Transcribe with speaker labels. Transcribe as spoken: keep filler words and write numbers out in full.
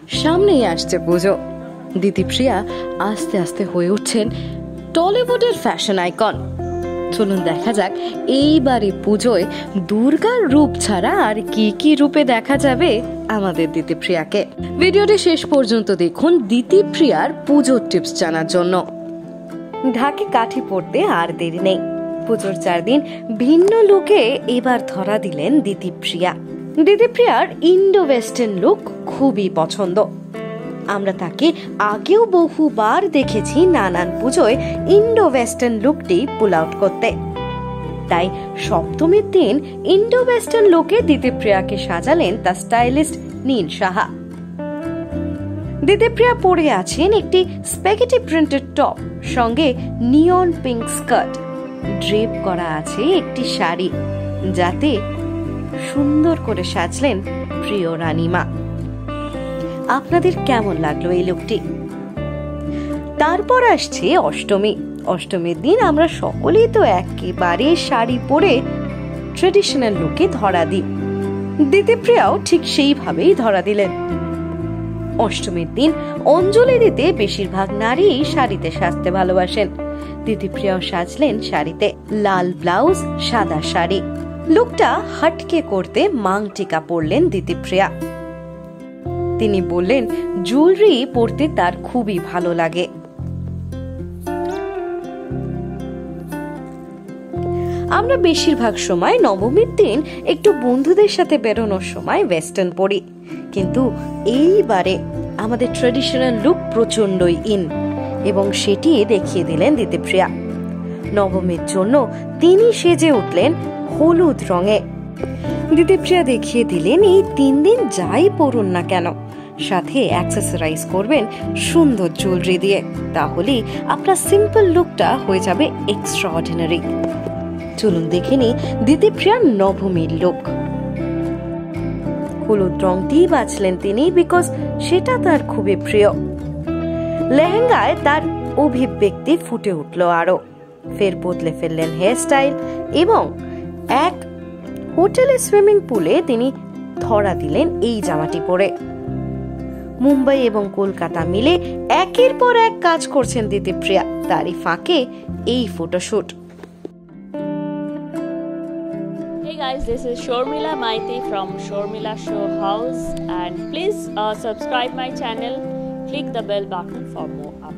Speaker 1: সামনেই আসছে পুজো। দিতিপ্রিয়া আস্তে আস্তে হয়ে উঠছেন টলিউডের ফ্যাশন আইকন। চলুন দেখা যাক এইবারে পুজোয় দুর্গার রূপ ছাড়া আর কি কি রূপে দেখা যাবে আমাদের দিতিপ্রিয়াকে। ভিডিওটি শেষ পর্যন্ত দেখুন দিতিপ্রিয়ার পুজোর টিপস জানার জন্য। ঢাকে কাঠি পড়তে আর দেরি নেই। পুজোর চার দিন ভিন্ন লুকে এবার ধরা দিলেন দিতিপ্রিয়া। দিতিপ্রিয়ার ইন্ডো ওয়েস্টার্ন লুক খুবই পছন্দ। আমরা তাকে আগেও বহুবার দেখেছি নানান পুজোয় ইন্ডো ওয়েস্টার্ন লুকটি পুল আউট করতে। তাই সপ্তমীর দিন ইন্ডো ওয়েস্টার্ন লুকে দিতিপ্রিয়াকে সাজালেন তার স্টাইলিস্ট নীল সাহা। দিতিপ্রিয়া পরে আছেন একটি স্প্যাগেটি প্রিন্টেড টপ, সঙ্গে নিয়ন পিঙ্ক স্কার্ট। ড্রেপ করা আছে একটি শাড়ি, যাতে সুন্দর করে সাজলেন প্রিয় রানীমা। আপনাদের কেমন লাগলো এই লুকটি? তারপর আসছে অষ্টমী। অষ্টমীর দিন আমরা সকলেই তো একেবারে শাড়ি পরে ট্রেডিশনাল লুকে ধরা দিই। দিতিপ্রিয়াও ঠিক সেইভাবেই ধরা দিলেন। অষ্টমীর দিন অঞ্জলি দিতে বেশিরভাগ নারী শাড়িতে সাজতে ভালোবাসেন। দিতিপ্রিয়াও সাজলেন শাড়িতে, লাল ব্লাউজ, সাদা শাড়ি। লুকটা হাটকে করতে মাং টিকা পরলেন দিতিপ্রিয়া। তিনি বললেন জুয়েলারি পরতে তার খুবই ভালো লাগে। আমরা বেশিরভাগ সময় নবমীর দিন একটু বন্ধুদের সাথে বেরোনোর সময় ওয়েস্টার্ন পরি, কিন্তু এইবারে আমাদের ট্রেডিশনাল লুক প্রচন্ডই ইন, এবং সেটি দেখিয়ে দিলেন দিতিপ্রিয়া। নবমীর জন্য তিনি সেজে উঠলেন হলুদ রঙে। দিতিপ্রিয়া দেখিয়ে দিলেন এই তিন দিন যাই পরুন না কেন, সাথে অ্যাক্সেসরাইজ করবেন সুন্দর জুয়েলারি দিয়ে, তাহলেই আপনার সিম্পল লুকটা হয়ে যাবে এক্সট্রাঅর্ডিনারি। চলুন দেখে নিই দিতিপ্রিয়ার নবমীর লুক। হলুদ রংটি বাছলেন তিনি, বিকজ সেটা তার খুবই প্রিয়। লেহেঙ্গায় তার অভিব্যক্তি ফুটে উঠল আরো। ফের বদলে ফেললেন হেয়ার স্টাইল, এবং এক হোটেলে সুইমিং পুলে তিনি ধরা দিলেন এই জামাটি পরে। মুম্বাই এবং কলকাতা মিলে একের পর এক কাজ করছেন দিতিপ্রিয়া, তারই ফাঁকে এই photoshoot.
Speaker 2: Hey guys, this is Shormila Maiti from Shormila Show House, and please uh, subscribe my channel, click the bell button for more updates.